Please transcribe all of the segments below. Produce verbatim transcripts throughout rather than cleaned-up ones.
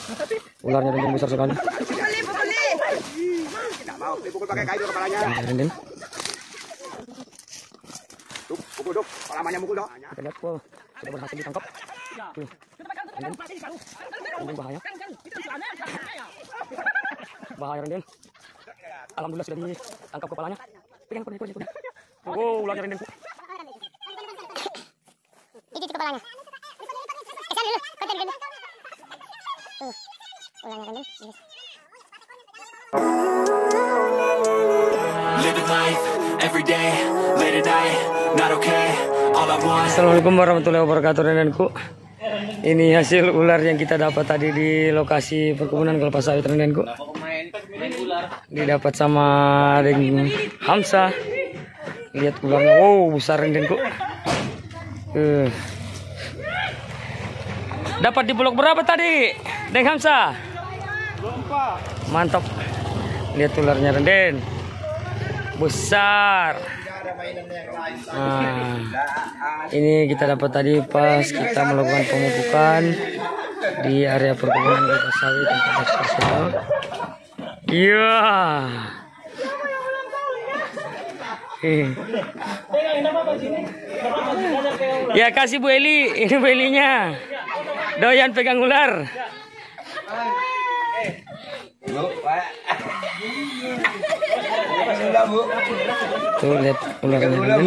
Ularnya Renden besar sekali. Pukul pakai kayu kepalanya. Renden. Duk, pukul duk. Lamanya mukul dok. Kita lihat, wow, sudah berhasil ditangkap. Tuh. Renden. Renden bahaya. Bahaya Renden. Alhamdulillah sudah ditangkap kepalanya. Pegang, pegang, pegang, pegang. Wow, ularnya Renden. Gigit kepalanya. Kesan dulu, konten dulu. Tuh, ulangnya Renden. Living life every day, late at night, not okay. All I want. Assalamualaikum warahmatullahi wabarakatuh, Rendenku. Ini hasil ular yang kita dapat tadi di lokasi perkebunan kelapa sawit, Rendenku. Didapat sama Deng Hamsa. Lihat ularnya, wow, besar, Rendenku. Uh. Dapat di blok berapa tadi, Deng Hamsa? Mantap. Lihat ularnya, Renden. Besar. Nah, ini kita dapat tadi pas kita melakukan pemupukan di area perkebunan kelapa sawit tempat personal. Iya. Ya kasih Bu Eli, ini Bu Elinya. Doyan pegang ular. Tuh lihat ularnya.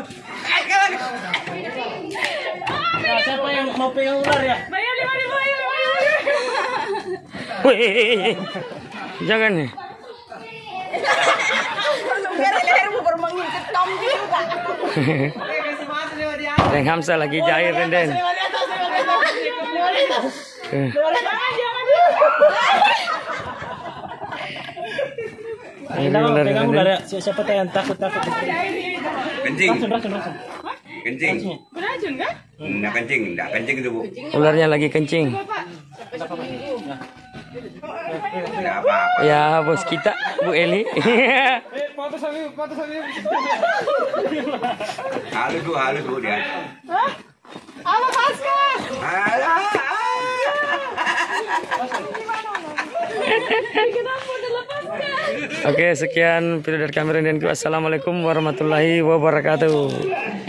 Siapa yang mau pegang ular ya? Bayar lima ribu, Wih, jangan nih. Deng Hamsa lagi jahit, Renden. Ini ular, pegang ular ya. Siapa yang takut takut? Kencing. Langsung langsung langsung. Kencing. Beracun kan? Enggak kencing, enggak kencing itu, Bu. Ularnya lagi kencing. Enggak apa-apa. Ya bos kita, Bu Eli. Halus, Bu, halus, Bu dia. Hah? Apa Pasca? Alah. Oke, sekian video dari kami, Rendenku. Assalamualaikum warahmatullahi wabarakatuh.